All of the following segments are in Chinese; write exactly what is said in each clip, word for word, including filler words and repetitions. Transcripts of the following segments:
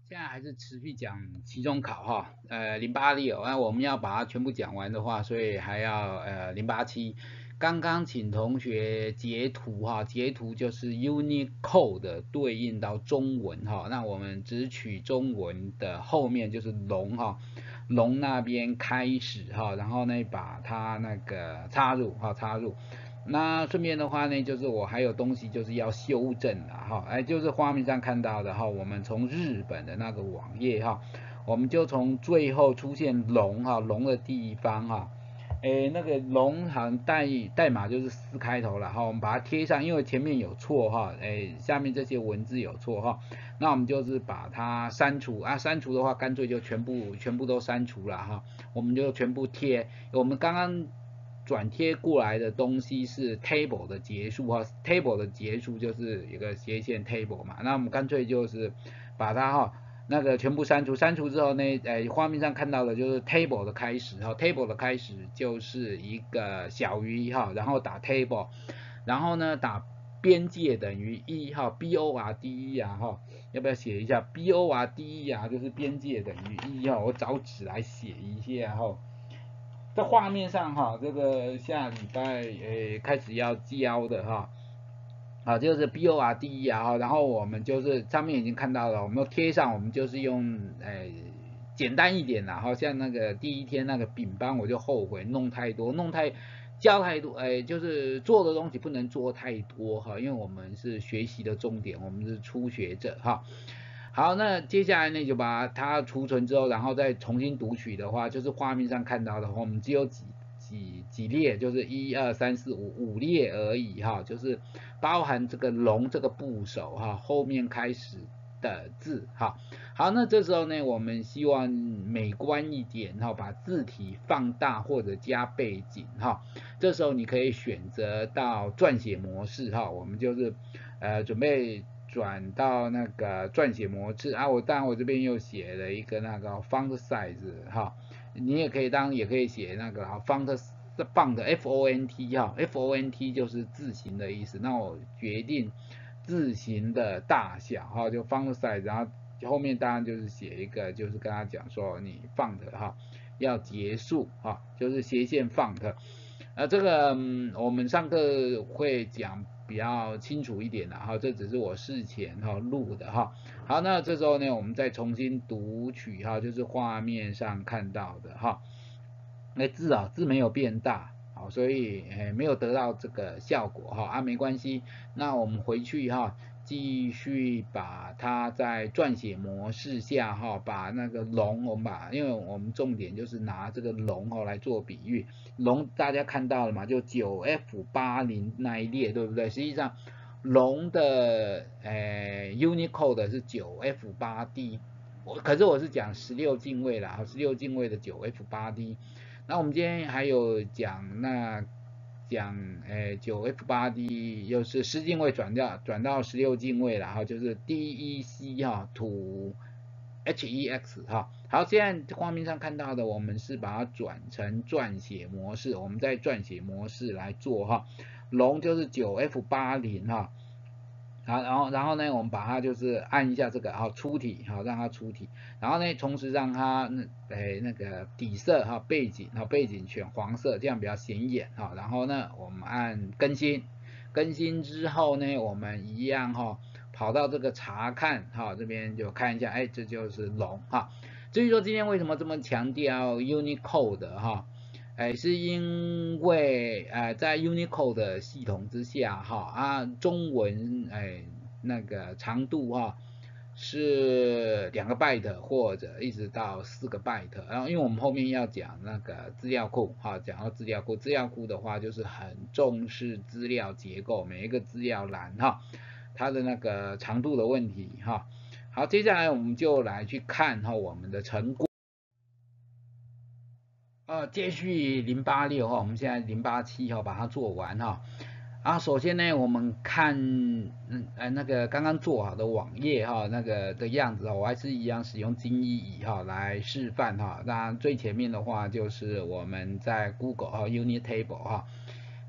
现在还是持续讲期中考哈，呃零八六，那我们要把它全部讲完的话，所以还要呃零八七。刚刚请同学截图哈，截图就是 Unicode 对应到中文哈，那我们只取中文的后面就是龙哈，龙那边开始哈，然后呢把它那个插入哈插入。那顺便的话呢，就是我还有东西就是要修正的哈，哎，就是画面上看到的哈，我们从日本的那个网页哈，我们就从最后出现龙哈，龙的地方哈，哎，那个龙好像代代码就是四开头了哈，我们把它贴上，因为前面有错哈，哎，下面这些文字有错哈，那我们就是把它删除啊，删除的话干脆就全部全部都删除了哈，我们就全部贴，我们刚刚转贴过来的东西是 table 的结束哈 ，table 的结束就是有个斜线 table 嘛，那我们干脆就是把它哈那个全部删除，删除之后呢，呃，画面上看到的就是 table 的开始哈 ，table 的开始就是一个小于哈，然后打 table， 然后呢打边界等于一哈 ，b o r d e 啊哈，要不要写一下 b o r d e 啊，就是边界等于一哈，我找纸来写一下哈。在画面上哈，这个下礼拜诶开始要教的哈，啊就是 B O R D E 啊哈，然后我们就是上面已经看到了，我们贴上，我们就是用诶简单一点啦，好像那个第一天那个丙班我就后悔弄太多，弄太教太多，诶就是做的东西不能做太多哈，因为我们是学习的重点，我们是初学者哈。好，那接下来呢就把它储存之后，然后再重新读取的话，就是画面上看到的话，我们只有几几几列，就是一二三四五五列而已哈，就是包含这个龙这个部首哈，后面开始的字哈。好，那这时候呢，我们希望美观一点哈，把字体放大或者加背景哈。这时候你可以选择到撰写模式哈，我们就是呃准备。转到那个撰写模式啊，我当然我这边又写了一个那个 font size 哈，你也可以当然也可以写那个 font font f o n t 哈 f o n t 就是字形的意思，那我决定字形的大小哈，就 font size， 然后后面当然就是写一个，就是跟他讲说你 font 哈要结束哈，就是斜线 font。呃，这个、嗯、我们上课会讲比较清楚一点的哈，这只是我事前哈录的哈。好，那这时候呢，我们再重新读取哈，就是画面上看到的哈。那字啊，字没有变大，好，所以诶没有得到这个效果哈啊，没关系，那我们回去哈。继续把它在撰写模式下哈，把那个龙，我们把，因为我们重点就是拿这个龙哈来做比喻，龙大家看到了嘛，就九 F 八零那一列，对不对？实际上龙的诶 Unicode 是九 F 八 D， 我可是我是讲十六进位啦，十六进位的九 F 八 D。那我们今天还有讲那。讲诶九 F 八 D 又是十进位转掉转到十六进位了哈，就是 D E C 哈 to H E X 哈。好，现在画面上看到的我们是把它转成撰写模式，我们在撰写模式来做哈。龙就是九 F 八零哈。好，然后然后呢，我们把它就是按一下这个，好出体，好让它出体，然后呢，同时让它那诶那个底色哈背景，哈背景选黄色，这样比较显眼哈。然后呢，我们按更新，更新之后呢，我们一样哈跑到这个查看哈这边就看一下，哎这就是龙哈。至于说今天为什么这么强调 Unicode 哈？哎，是因为呃，在 Unicode 系统之下哈啊，中文哎那个长度哈是两个 byte 或者一直到四个 byte，然后因为我们后面要讲那个资料库哈，讲到资料库，资料库的话就是很重视资料结构，每一个资料栏哈，它的那个长度的问题哈。好，接下来我们就来去看哈我们的成果。呃，接续零八六哈，我们现在零八七哈，把它做完哈。啊，首先呢，我们看嗯呃那个刚刚做好的网页哈，那个的样子哈，我还是一样使用金一乙哈来示范哈。那最前面的话就是我们在 Google 哈 Unit Table 哈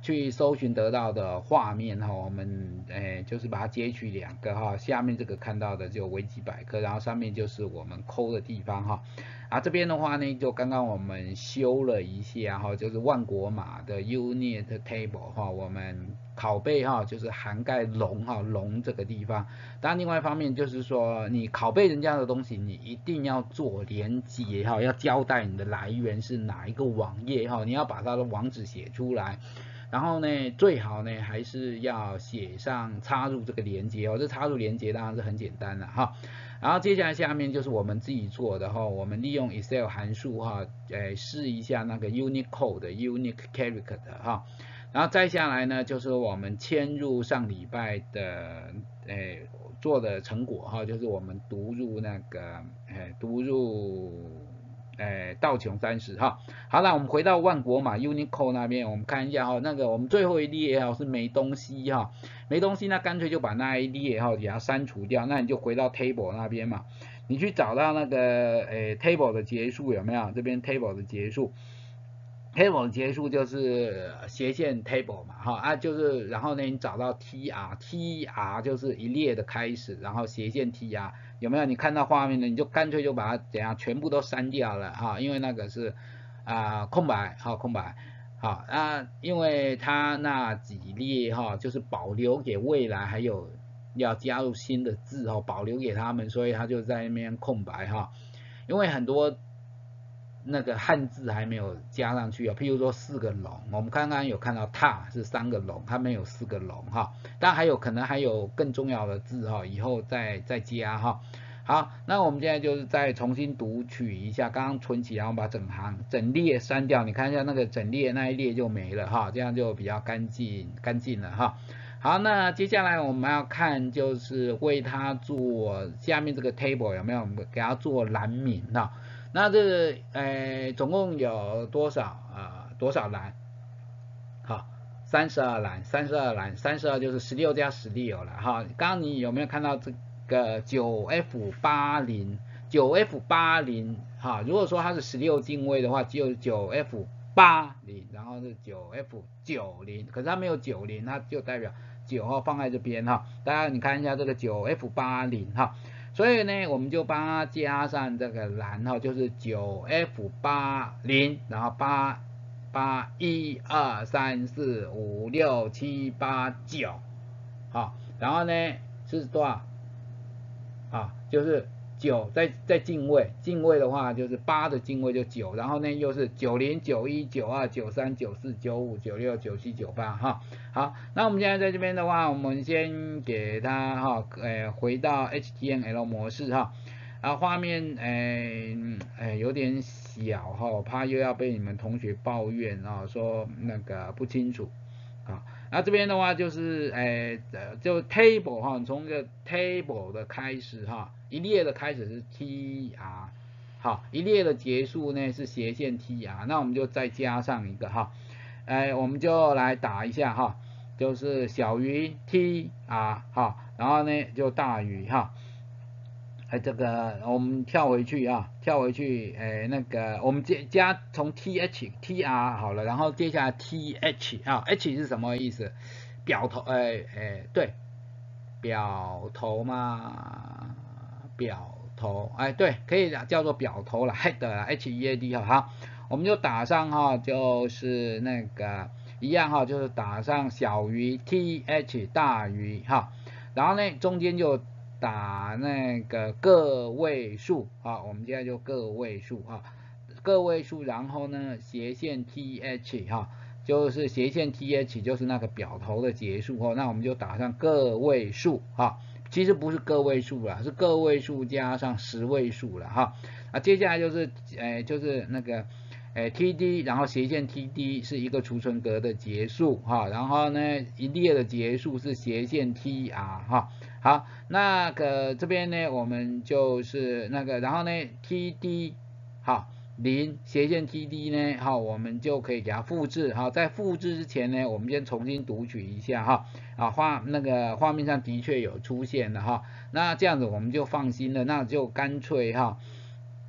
去搜寻得到的画面哈，我们诶就是把它截取两个哈，下面这个看到的就维基百科，然后上面就是我们抠的地方哈。啊这边的话呢，就刚刚我们修了一下哈，就是万国码的 unit table 哈，我们拷贝哈，就是涵盖龙哈龙这个地方。当然另外一方面就是说，你拷贝人家的东西，你一定要做连接哈，要交代你的来源是哪一个网页哈，你要把它的网址写出来。然后呢，最好呢还是要写上插入这个连接哦，这插入连接当然是很简单的哈。然后接下来下面就是我们自己做的哈，我们利用 Excel 函数哈，呃试一下那个 Unicode 的 Unique Character 的哈。然后再下来呢，就是我们嵌入上礼拜的诶做的成果哈，就是我们读入那个诶读入诶道琼三十哈。好了，我们回到万国码 Unicode 那边，我们看一下哈，那个我们最后一列哈是没东西哈，没东西那干脆就把那一列哈给它删除掉，那你就回到 Table 那边嘛，你去找到那个诶 Table 的结束有没有？这边 Table 的结束。table 的结束就是斜线 table 嘛，哈啊就是然后呢你找到 tr tr 就是一列的开始，然后斜线 tr 有没有？你看到画面呢，你就干脆就把它怎样全部都删掉了哈，因为那个是啊、呃、空白，好空白，好啊，因为它那几列哈就是保留给未来还有要加入新的字哈，保留给他们，所以它就在那边空白哈，因为很多。那个汉字还没有加上去啊，譬如说四个龙，我们刚刚有看到踏是三个龙，它没有四个龙哈，但还有可能还有更重要的字哈，以后再再加哈。好，那我们现在就是再重新读取一下，刚刚存起来，我们把整行整列删掉，你看一下那个整列那一列就没了哈，这样就比较干净干净了哈。好，那接下来我们要看就是为它做下面这个 table 有没有？我们给它做栏名哈。那这个呃总共有多少啊、呃？多少栏？好，三十二栏，三十二栏，三十二就是十六加十六了哈。刚刚你有没有看到这个九 F 八零？九 F 八零哈，如果说它是十六进位的话，只有九 F 八零，然后是九 F 九零，可是它没有九零，它就代表九号放在这边哈。大家你看一下这个九 F 八零哈。所以呢，我们就帮它加上这个栏哈，就是九 F 八零，然后八八一二三四五六七八九，好，然后呢是多少？啊，就是九在在进位，进位的话就是八的进位就九，然后呢又是九零九一九二九三九四九五九六九七九八哈。好，那我们现在在这边的话，我们先给它哈，呃，回到 H T M L 模式哈，啊，画面呃呃有点小哈，我怕又要被你们同学抱怨啊，说那个不清楚啊。那这边的话就是诶呃就 table 哈，从这个 table 的开始哈，一列的开始是 tr， 好，一列的结束呢是斜线 tr， 那我们就再加上一个哈，哎，我们就来打一下哈，就是小于 tr 哈，然后呢就大于哈。哎，这个我们跳回去啊，跳回去，哎，那个我们加加从 th tr 好了，然后接下来 th 啊 ，h 是什么意思？表头，哎哎，对，表头嘛，表头，哎，对，可以叫做表头了 ，head 啦 ，h e a d 哈，好，我们就打上哈，就是那个一样哈，就是打上小于 th 大于哈，然后呢中间就打那个个位数啊，我们现在就个位数啊，个位数，然后呢斜线 th 哈，就是斜线 th 就是那个表头的结束哦，那我们就打上个位数哈，其实不是个位数啦，是个位数加上十位数了哈，啊接下来就是诶、呃、就是那个。诶 ，td， 然后斜线 td 是一个储存格的结束哈，然后呢一列的结束是斜线 tr 哈，好，那个这边呢我们就是那个，然后呢 td 好零斜线 td 呢好，我们就可以给它复制好，在复制之前呢，我们先重新读取一下哈，啊画那个画面上的确有出现了哈，那这样子我们就放心了，那就干脆哈。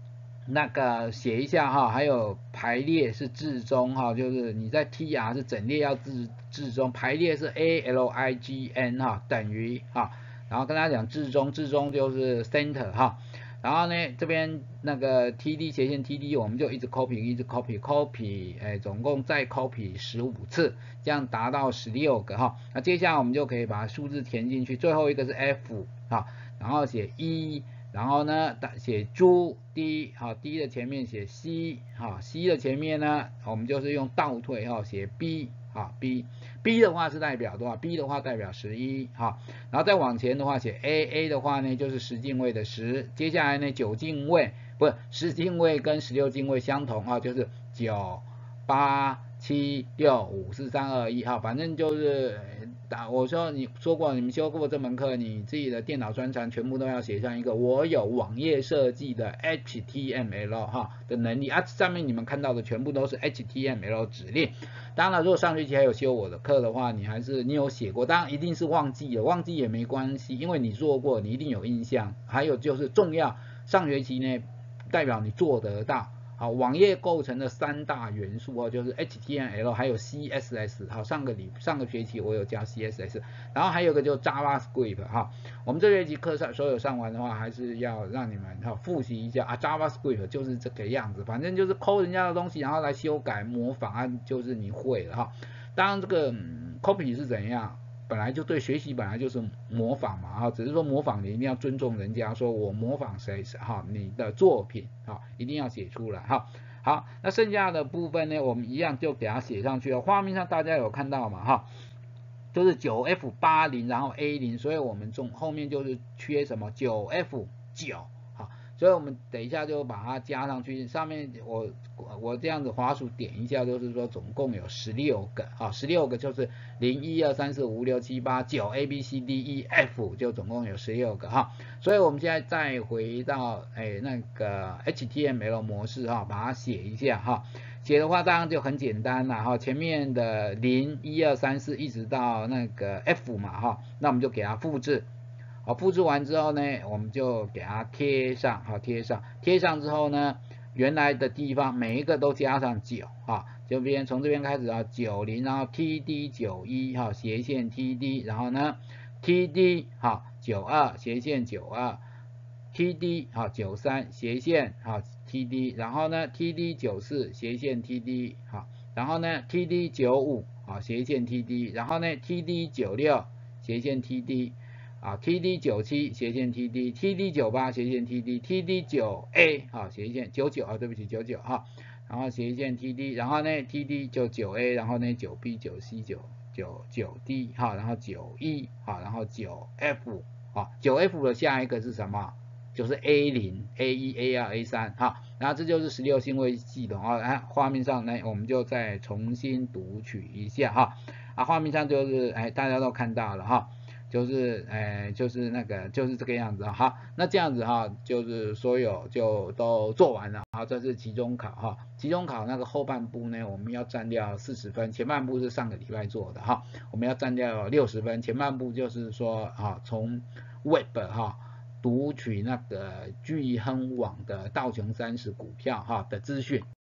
那个写一下哈，还有排列是至中哈，就是你在 T R 是整列要至至中，排列是 A L I G N 哈，等于哈，然后跟他讲至中，至中就是 center 哈，然后呢这边那个 T D 斜线 T D 我们就一直 copy 一直 copy copy， 哎，总共再 copy 十五次，这样达到十六个哈，那接下来我们就可以把数字填进去，最后一个是 F 哈，然后写一。然后呢，写猪 D 好 ，D 的前面写 C 好 ，C 的前面呢，我们就是用倒退哈，写 B 好 B，B 的话是代表多少 ？B 的话代表十一好，然后再往前的话写 A，A 的话呢就是十进位的十，接下来呢九进位不是十进位跟十六进位相同啊，就是九八七六五四三二一哈，反正就是打我说你说过你们修过这门课，你自己的电脑专长全部都要写上一个我有网页设计的 H T M L 哈的能力啊，上面你们看到的全部都是 H T M L 指令。当然，如果上学期还有修我的课的话，你还是你有写过，当然一定是忘记了，忘记也没关系，因为你做过，你一定有印象。还有就是重要，上学期呢代表你做得到。好，网页构成的三大元素哦，就是 H T M L 还有 C S S。好，上个礼上个学期我有教 C S S， 然后还有个就 JavaScript 哈。我们这学期课上所有上完的话，还是要让你们哈复习一下啊 ，JavaScript 就是这个样子，反正就是抠人家的东西，然后来修改模仿啊，就是你会了哈。当然这个、嗯、copy 是怎样？本来就对学习本来就是模仿嘛哈，只是说模仿你一定要尊重人家，说我模仿谁哈，你的作品哈一定要写出来哈。好，那剩下的部分呢，我们一样就给它写上去了。画面上大家有看到嘛哈，就是九 F 八零，然后 A 零，所以我们中后面就是缺什么九 F 九。所以我们等一下就把它加上去，上面我我这样子滑鼠点一下，就是说总共有十六个啊，十六个就是零一二三四五六七八九 A B C D E F 就总共有十六个哈。所以我们现在再回到哎那个 H T M L 模式哈，把它写一下哈。写的话当然就很简单了哈，前面的零一二三四一直到那个 F 嘛哈，那我们就给它复制。好，复制完之后呢，我们就给它贴上，好贴上，贴上之后呢，原来的地方每一个都加上九，哈，这边从这边开始啊，九零，然后 T D 九一，哈，斜线 T D， 然后呢 T D 好九二斜线九二 ，T D 好九三斜线好 T D， 然后呢 T D 九四斜线 T D 好，然后呢 T D 九五好斜线 T D， 然后呢 T D 九六斜线 T D。啊 ，T D 九七斜线 T D，T D 九八斜线 T D，T D 九 A 好斜线九九啊，对不起九九哈，然后斜线 T D， 然后呢 T D 就九 A， 然后呢九 B 九 C 九九九 D 好，然后九一好，然后九 F 好，九 F 的下一个是什么？就是 A 零 A 一 A 二 A 三哈，然后这就是十六进位系统啊，来画面上呢我们就再重新读取一下哈，啊画面上就是哎大家都看到了哈。就是诶、呃，就是那个就是这个样子哈，那这样子哈，就是所有就都做完了，好，这是期中考哈，期中考那个后半部呢，我们要占掉四十分，前半部是上个礼拜做的哈，我们要占掉六十分，前半部就是说哈，从 Web 哈读取那个钜亨网的道琼三十股票哈的资讯。